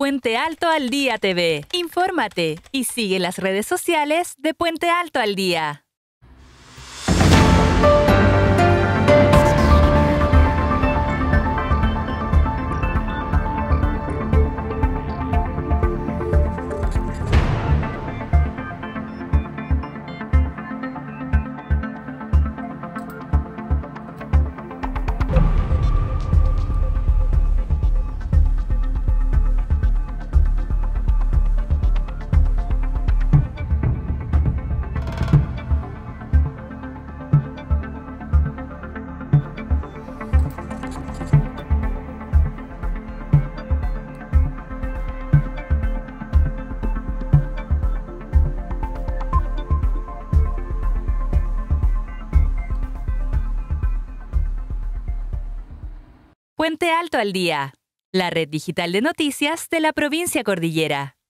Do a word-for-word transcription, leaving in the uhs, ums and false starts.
Puente Alto al Día T V. Infórmate y sigue las redes sociales de Puente Alto al Día. Puente Alto al Día, la red digital de noticias de la provincia Cordillera.